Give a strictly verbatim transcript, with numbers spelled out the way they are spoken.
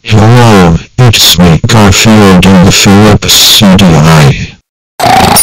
Hello, it's me, Garfield in the Philips C D I.